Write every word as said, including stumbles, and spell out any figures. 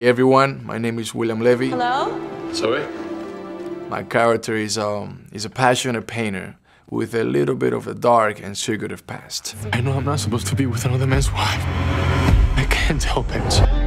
Hey everyone, my name is William Levy. Hello? Zoe? My character is, um, is a passionate painter with a little bit of a dark and secretive past. I know I'm not supposed to be with another man's wife. I can't help it.